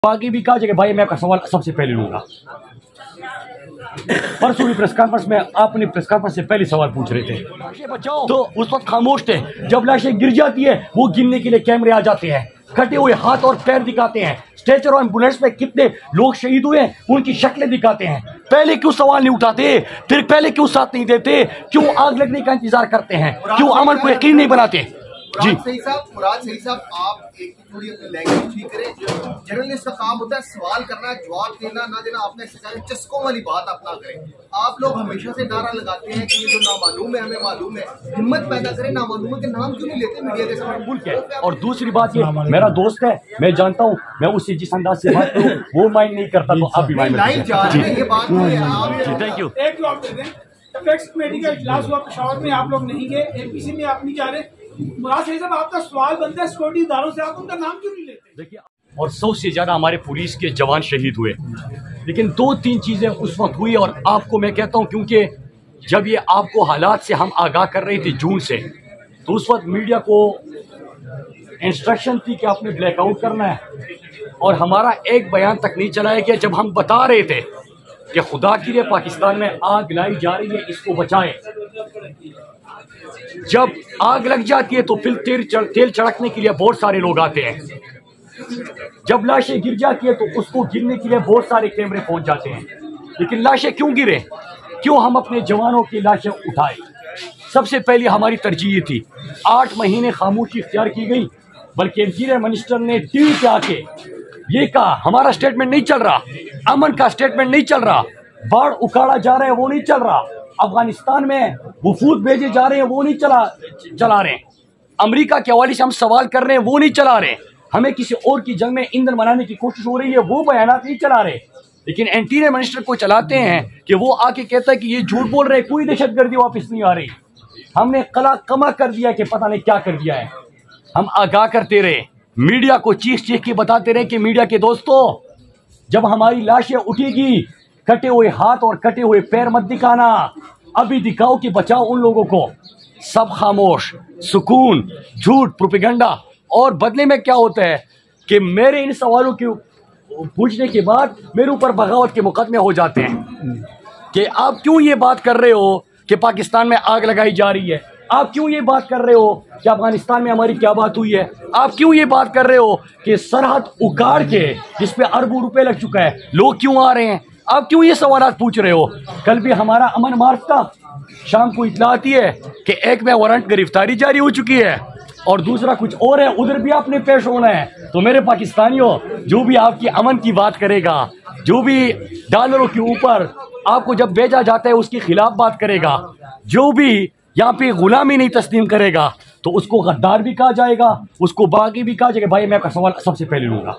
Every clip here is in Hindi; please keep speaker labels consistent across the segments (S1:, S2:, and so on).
S1: बाकी भी कहा जाए भाई मैं आपका सवाल सबसे पहले लूंगा। परसों भी प्रेस कॉन्फ्रेंस में आपने प्रेस कॉन्फ्रेंस से पहले सवाल पूछ रहे थे बचाओ, तो उस वक्त खामोश थे। जब लाशें गिर जाती है वो गिनने के लिए कैमरे आ जाते हैं, कटे हुए हाथ और पैर दिखाते हैं, स्ट्रेचर और एम्बुलेंस में कितने लोग शहीद हुए उनकी शक्लें दिखाते हैं। पहले क्यों सवाल नहीं उठाते, फिर पहले क्यों साथ नहीं देते, क्यों आग लगने का इंतजार करते हैं, क्यों अमन को यकीन नहीं बनाते। जी
S2: मुराद सही साहब, आप एक थोड़ी अपनी लैंग्वेज ठीक करें। जर्नलिस्ट का काम होता है सवाल करना, जवाब देना ना देना, अपने चस्कों वाली बात आप ना करें। आप लोग हमेशा से नारा लगाते हैं कि ये जो नामालूम है हमें मालूम है, हिम्मत पैदा करें। नामालूम के नाम क्यों नहीं लेते मीडिया के सामने?
S1: और दूसरी बात ये, मेरा दोस्त है, मैं जानता हूँ, मैं उससे जिस अंदाज से बात करूँ वो माइंड नहीं करता, तो आप भी माइंड
S2: ये बात नहीं है।
S1: Thank you.
S3: एक जवाब दे दें, एपेक्स कमेटी का इजलास हुआ पेशावर में, आप लोग नहीं गए, एमपीसी में आप नहीं जा रहे। मुराद सही साहब, आपका सवाल बनता है सिक्योरिटी इदारों से, आप उनका नाम क्यों नहीं लेते?
S1: देखिए, और 100 से ज्यादा हमारे पुलिस के जवान शहीद हुए, लेकिन 2-3 चीजें उस वक्त हुई। और आपको मैं कहता हूं, क्योंकि जब ये आपको हालात से हम आगाह कर रहे थे जून से, तो उस वक्त मीडिया को इंस्ट्रक्शन थी कि आपने ब्लैकआउट करना है, और हमारा एक बयान तक नहीं चलाया गया जब हम बता रहे थे कि खुदा के लिए पाकिस्तान में आग लाई जा रही है, इसको बचाएं। जब आग लग जाती है तो फिर तेल छिड़कने के लिए बहुत सारे लोग आते हैं। जब लाशें गिर जाती है तो उसको गिरने के लिए बहुत सारे कैमरे पहुंच जाते हैं। लेकिन लाशें क्यों गिरे, क्यों हम अपने जवानों की लाशें उठाए? सबसे पहले हमारी तरजीह थी, 8 महीने खामोशी इख्तियार की गई, बल्कि इंटीरियर मिनिस्टर ने टीवी पे आके ये कहा हमारा स्टेटमेंट नहीं चल रहा, अमन का स्टेटमेंट नहीं चल रहा, बाढ़ उखाड़ा जा रहा है वो नहीं चल रहा, अफगानिस्तान में वफूद भेजे जा रहे हैं वो नहीं चला रहे, अमेरिका के हवाले से हम सवाल कर रहे हैं वो नहीं चला रहे, हमें किसी और की जंग में ईंधन बनाने की कोशिश हो रही है वो बयानात नहीं चला रहे। लेकिन इंटीरियर मिनिस्टर को चलाते हैं कि वो आके कहता है कि ये झूठ बोल रहे, कोई दहशतगर्दी वापस नहीं आ रही। हमने कला कमा कर दिया कि पता नहीं क्या कर दिया है। हम आगाह करते रहे, मीडिया को चीख चीख के बताते रहे कि मीडिया के दोस्तों, जब हमारी लाशें उठेगी, कटे हुए हाथ और कटे हुए पैर मत दिखाना, अभी दिखाओ कि बचाओ उन लोगों को। सब खामोश, सुकून, झूठ, प्रोपेगेंडा। और बदले में क्या होता है कि मेरे इन सवालों के पूछने के बाद मेरे ऊपर बगावत के मुकदमे हो जाते हैं कि आप क्यों ये बात कर रहे हो कि पाकिस्तान में आग लगाई जा रही है, आप क्यों ये बात कर रहे हो कि अफगानिस्तान में हमारी क्या बात हुई है, आप क्यों ये बात कर रहे हो कि सरहद उखाड़ के जिस पे अरबों रुपए लग चुका है लोग क्यों आ रहे हैं, आप क्यों ये सवाल पूछ रहे हो। कल भी हमारा अमन मार्च था, शाम को इत्तला आती है कि एक में वारंट गिरफ्तारी जारी हो चुकी है और दूसरा कुछ और है, उधर भी आपने पेश होना है। तो मेरे पाकिस्तानियों, जो भी आपकी अमन की बात करेगा, जो भी डॉलरों के ऊपर आपको जब भेजा जाता है उसके खिलाफ बात करेगा, जो भी यहाँ पे गुलामी नहीं तस्लीम करेगा, तो उसको गद्दार भी कहा जाएगा, उसको बागी भी कहा जाएगा। भाई मैं आपका सवाल सबसे पहले लूंगा।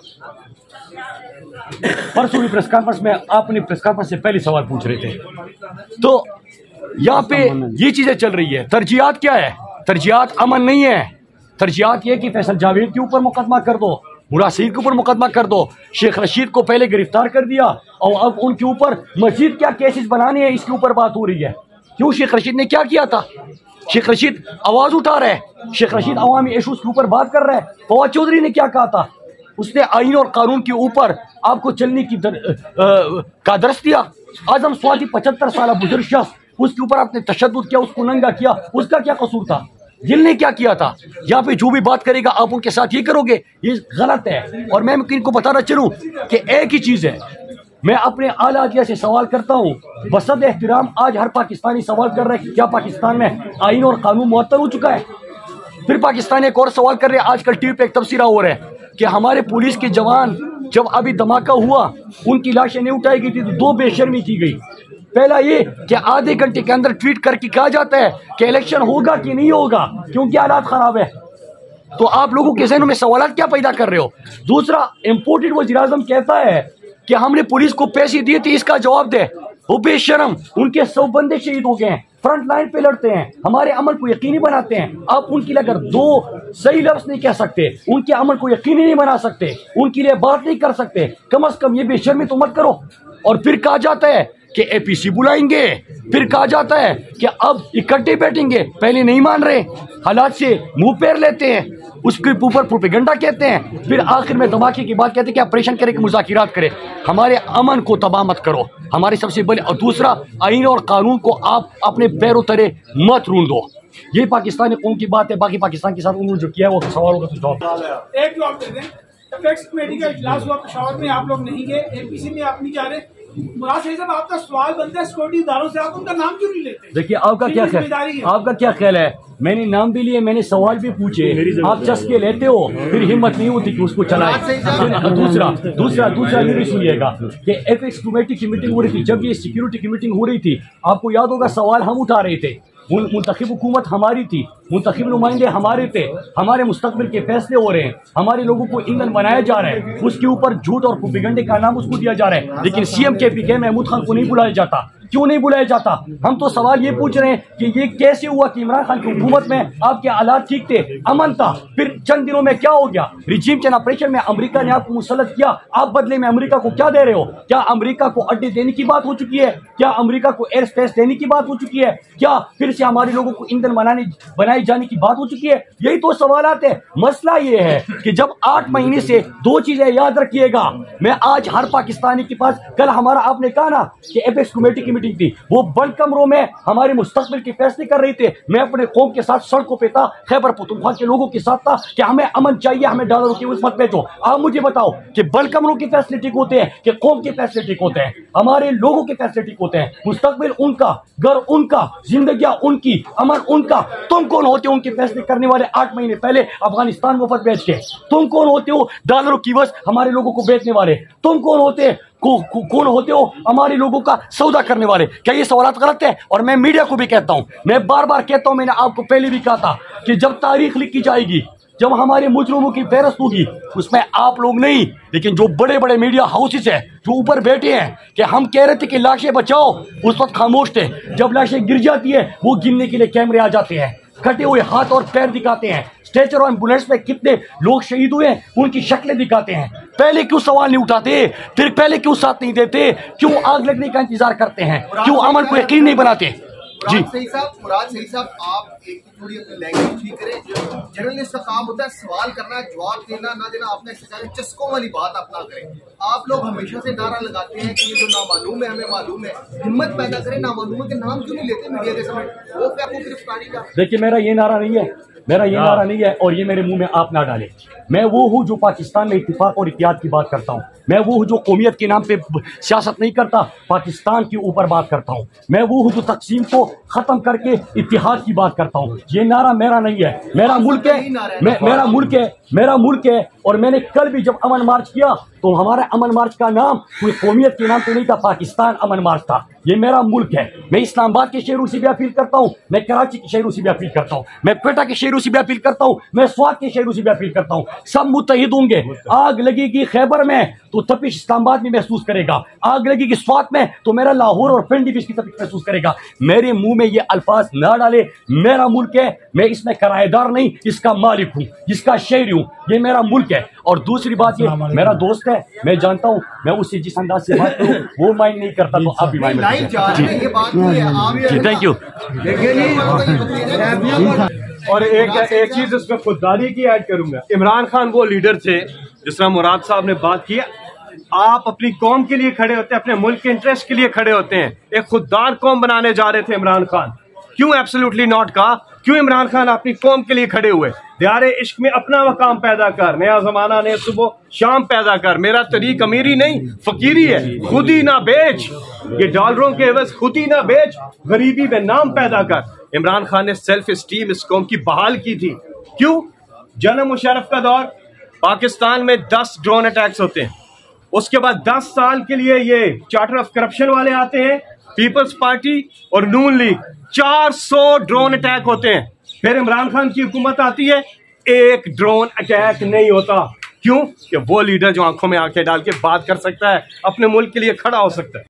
S1: परसों भी प्रेस कॉन्फ्रेंस में आपने प्रेस कॉन्फ्रेंस से पहले सवाल पूछ रहे थे, तो यहाँ पे ये चीजें चल रही है। तरजीहात क्या है? तरजीहात अमन नहीं है, तरजीहात ये कि फैसल जावेद के ऊपर मुकदमा कर दो, मुराद सईद के ऊपर मुकदमा कर दो, शेख रशीद को पहले गिरफ्तार कर दिया और अब उनके ऊपर मजीद क्या केसेस बनाने हैं इसके ऊपर बात हो रही है। क्यों? शेख रशीद ने क्या किया था? शेख रशीद आवाज उठा रहा है, शेख रशीद अवामी इशूज के ऊपर बात कर रहा है। फवाद चौधरी ने क्या कहा था? उसने आईन और कानून के ऊपर आपको चलने की का दर्श दिया। आजम स्वाति 75 साल बुजुर्ग शख्स, उसके ऊपर आपने तशद्दुद किया, उसको नंगा किया, उसका क्या कसूर था? जिन ने क्या किया था? यहाँ पे जो भी बात करेगा आप उनके साथ ये करोगे, ये गलत है। और मैं इनको बताना चलूँ कि एक ही चीज़ है, मैं अपने आला अतिया से सवाल करता हूँ, बसद एहतराम आज हर पाकिस्तानी सवाल कर रहा है कि क्या पाकिस्तान में आईन और कानून मुअत्तल हो चुका है? फिर पाकिस्तानी एक और सवाल कर रहे हैं, आजकल टीवी पे एक तबसरा हो रहा है कि हमारे पुलिस के जवान जब अभी धमाका हुआ उनकी लाशें नहीं उठाई गई थी तो 2 बेशर्मी की गई। पहला ये कि आधे घंटे के अंदर ट्वीट करके कहा जाता है कि इलेक्शन होगा कि नहीं होगा क्योंकि हालात खराब है। तो आप लोगों के ज़हनों में सवालात क्या पैदा कर रहे हो? दूसरा, इम्पोर्टेड वज़ीर-ए-आज़म कहता है कि हमने पुलिस को पैसे दिए थे, इसका जवाब दे। वो बेशरम, उनके 100 बंदे शहीद हो गए हैं, फ्रंट लाइन पे लड़ते हैं, हमारे अमल को यकीनी बनाते हैं। आप उनके लिए अगर 2 सही लफ्ज नहीं कह सकते, उनके अमल को यकीनी नहीं बना सकते, उनके लिए बात नहीं कर सकते, कम से कम ये बेशर्मी तो मत करो। और फिर कहा जाता है कि एपीसी बुलाएंगे, फिर कहा जाता है कि अब इकट्ठे बैठेंगे, पहले नहीं मान रहे, हालात से मुंह फेर लेते हैं, उसके ऊपर प्रोपेगेंडा कहते हैं, फिर आखिर में धमाके की बात कहते हैं कि ऑपरेशन करें कि मुज़ाकिरात करें। हमारे अमन को तबाह मत करो, हमारे सबसे बड़े। और दूसरा, आईन और कानून को आप अपने पैरों तले मत रूंद दो। ये पाकिस्तानी कौम की बात है, बाकी पाकिस्तान के साथ उन्होंने जो किया है वो सवालों का जवाब।
S3: एक जवाब दे दें, एपेक्स कमेटी का इजलास हुआ पेशावर में, आप लोग नहीं गए, एपीसी में आप नहीं जा रहे। मुराद सईद साहब, आपका सवाल बनता है सिक्योरिटी इदारों से, आप उनका नाम क्यों नहीं लेते?
S1: देखिए आपका क्या ख्याल है, मैंने नाम भी लिए, मैंने सवाल भी पूछे, आप चस्के लेते हो, फिर हिम्मत नहीं होती कि उसको चलाए। दूसरा ये भी सुनिएगा कि एपेक्स कमेटी की मीटिंग हो रही थी, जब ये सिक्योरिटी की मीटिंग हो रही थी, आपको याद होगा सवाल हम उठा रहे थे, मुंतखब हुकूमत हमारी थी, मुंतखब नुमाइंदे हमारे थे, हमारे मुस्तकबिल के फैसले हो रहे हैं, हमारे लोगों को ईंधन बनाया जा रहा है, उसके ऊपर झूठ और प्रोपेगेंडे का नाम उसको दिया जा रहा है। लेकिन सीएम के महमूद खान को नहीं बुलाया जाता, क्यों नहीं बुलाया जाता? हम तो सवाल ये पूछ रहे हैं कि ये कैसे हुआ कि इमरान खान की हुकूमत में आपके हालात ठीक थे, अमन था, फिर चंद दिनों में क्या हो गया? रिजीम चेंज ऑपरेशन में अमेरिका ने आपको मुसल्लत किया, आप बदले में अमेरिका को क्या दे रहे हो? क्या अमेरिका को अड्डे देने की बात हो चुकी है? क्या अमेरिका को एयर स्पेस देने की बात हो चुकी है? क्या फिर से हमारे लोगों को ईंधन बनाए जाने की बात हो चुकी है? यही तो सवालात है। मसला ये है कि जब 8 महीने से 2 चीजें याद रखिएगा, मैं आज हर पाकिस्तानी के पास, कल हमारा आपने कहा ना कि एपेक्स कमेटी की मीटिंग थी, वो बंद कमरों में हमारे मुस्तकबिल के फैसले कर रहे थे, मैं अपने कौम के साथ सड़कों पे था, खैबर पख्तूनख्वा के लोगों के साथ था कि हमें अमन चाहिए, हमें डॉलरों की मत बेचो। आप मुझे बताओ कि बंद कमरों के फैसले ठीक होते हैं कि कौम के फैसले ठीक होते हैं? हमारे लोगों के फैसले ठीक होते हैं, मुस्तकबिल उनका, घर उनका, जिंदगियां उनकी, अमन उनका। तुम कौन होते हो उनके फैसले करने वाले? 8 महीने पहले अफगानिस्तान मुफ्त बेच के, तुम कौन होते हो डॉलरों की बस हमारे लोगों को बेचने वाले? तुम कौन होते कौन होते हो हमारे लोगों का सौदा करने वाले? क्या ये सवाल गलत है? और मैं मीडिया को भी कहता हूं, मैं बार बार कहता हूं, मैंने आपको पहले भी कहा था कि जब तारीख लिखी जाएगी, जब हमारे मुजरिमों की फहरिस्त होगी, उसमें आप लोग नहीं, लेकिन जो बड़े बड़े मीडिया हाउसेस है जो ऊपर बैठे हैं कि हम कह रहे थे कि लाशें बचाओ, उस वक्त खामोश थे। जब लाशें गिर जाती है वो गिनने के लिए कैमरे आ जाते हैं, कटे हुए हाथ और पैर दिखाते हैं, स्ट्रेचर और एम्बुलेंस में कितने लोग शहीद हुए उनकी शक्लें दिखाते हैं। पहले क्यों सवाल नहीं उठाते? फिर पहले क्यों साथ नहीं देते? क्यों आग लगने का इंतजार करते हैं? क्यों अमन को यकीन नहीं बनाते? जी
S2: मुराद सईद साहब, आप एक थोड़ी अपनी लैंग्वेज ठीक करें। जर्नलिस्ट का काम होता है सवाल करना, जवाब देना ना देना, अपने चस्कों वाली बात आप ना करें। आप लोग हमेशा से नारा लगाते हैं कि ये जो नामालूम है हमें मालूम है, हिम्मत पैदा करें, नामालूम के नाम क्यों नहीं लेते मीडिया के समय? वो क्या आपको गिरफ्तारी का?
S1: देखिए मेरा ये नारा नहीं है, और ये मेरे मुंह में आप ना डालें। मैं वो हूँ जो पाकिस्तान में इत्तेफाक और इत्तेहाद की बात करता हूँ। मैं वो हूँ जो कौमियत के नाम पे सियासत नहीं करता, पाकिस्तान के ऊपर बात करता हूँ। मैं वो हूँ जो तकसीम को खत्म करके इत्तेहाद की बात करता हूँ। ये नारा मेरा नहीं है, मेरा मुल्क है, मेरा मुल्क है। और मैंने कल भी जब अमन मार्च किया तो हमारा अमन मार्च का नाम कोई कौमियत के नाम पे नहीं था, पाकिस्तान अमन मार्च था। ये मेरा मुल्क है। मैं इस्लामाबाद के शहरों से भी अपील करता हूँ, मैं कराची के शहरों से भी अपील करता हूँ, मैं क्वेटा के शहरों से भी अपील करता हूँ, मैं स्वात के शहरों से भी अपील करता हूँ। सब मुत्तहिद होंगे। आग लगेगी खैबर में तो तपिश इस्लामाबाद में महसूस करेगा, आग लगेगी स्वात में तो मेरा लाहौर और पिंडी भी इसकी तपिश महसूस करेगा। मेरे मुंह में ये अल्फाज ना डाले। मेरा मुल्क है, मैं इसमें किराएदार नहीं, इसका मालिक हूँ, इसका शहरी हूँ। ये मेरा मुल्क है। और दूसरी बात, ये मेरा दोस्त है, मैं जानता हूँ, मैं उससे जिस अंदाज से बात करूँ वो माइंड नहीं करता, तो आप भी माइंड में जी। Thank you.
S4: और एक चीज इसमें खुददारी की ऐड करूंगा। इमरान खान वो लीडर थे, जिस तरह मुराद साहब ने बात की, आप अपनी कौम के लिए खड़े होते हैं, अपने मुल्क के इंटरेस्ट के लिए खड़े होते हैं। एक खुददार कौम बनाने जा रहे थे इमरान खान। क्यों एब्सोल्युटली नॉट कहा? क्यों इमरान खान अपनी कौम के लिए खड़े हुए? दियारे इश्क में अपना मकाम पैदा कर, नया जमाना ने सुबह शाम पैदा कर। मेरा तरीक अमीरी नहीं फकीरी है, खुद ही ना बेच, ये डॉलरों के एवज खुद ही ना बेच, गरीबी में नाम पैदा कर। इमरान खान ने सेल्फ स्टीम इस कौम की बहाल की थी। क्यों? जनरल मुशर्रफ का दौर, पाकिस्तान में 10 ड्रोन अटैक्स होते हैं, उसके बाद 10 साल के लिए ये चार्टर ऑफ करप्शन वाले आते हैं, पीपल्स पार्टी और नून लीग, 400 ड्रोन अटैक होते हैं। फिर इमरान खान की हुकूमत आती है, 1 ड्रोन अटैक नहीं होता। क्यों? कि वो लीडर जो आंखों में आंखें डाल के बात कर सकता है, अपने मुल्क के लिए खड़ा हो सकता है।